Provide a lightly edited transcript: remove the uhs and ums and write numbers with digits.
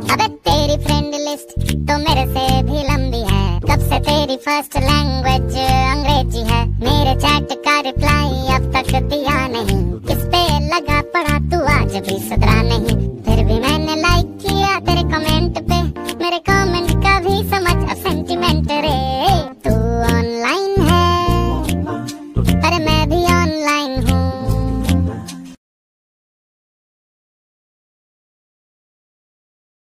अबे तेरी friend list तो मेरे से भी लंबी है, कब से तेरी फर्स्ट लैंग्वेज अंग्रेजी है। मेरे चैट का रिप्लाई